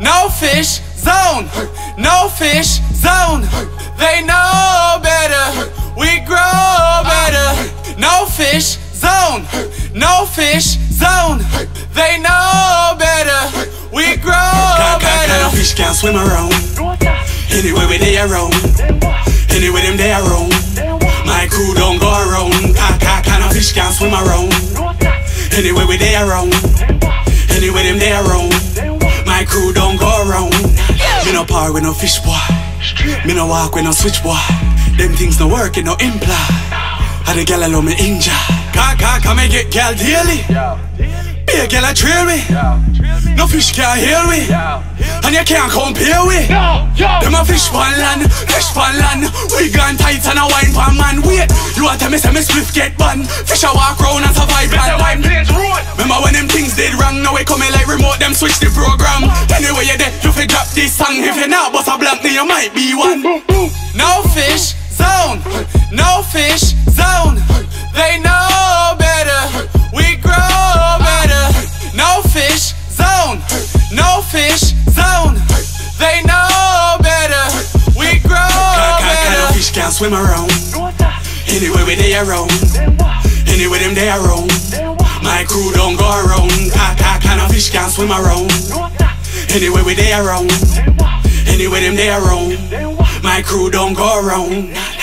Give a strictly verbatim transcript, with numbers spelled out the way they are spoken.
No fish zone, no fish zone. They know better, we grow better. No fish zone, no fish zone. They know better, we grow better. Kind of fish can't swim around. Anyway where they around, anyway them they around. My crew don't go around. Kind of fish can't swim around. Anyway where they around, anyway them they around. My crew don't go around. Me no par with no fish boy, me no walk with no switch boy. Them things no work, it no imply. How the gal allow me injure. Car, car, come and get gal daily. Be a gal a trail me. No fish can't heal me, and you can't compare with. Them a fish pan land, fish pan land. We gone tight and a wine pan man. Wait, you want to me say me spliff get banned? Fish a walk round and survive land time. Remember when them things did wrong? Now we coming like remote, them switch the program. Anyway you there, you fi drop this song. If you not bust a blank, then you might be one. No fish zone, no fish zone. They know better, we grow better. No fish zone, no fish zone. They know better, we grow better. Kind of fish can't swim around. Anyway where they around, anyway them they around. My crew don't go around. Kind of fish can't swim around. Anyway where they around, anyway them they around. My crew don't go around.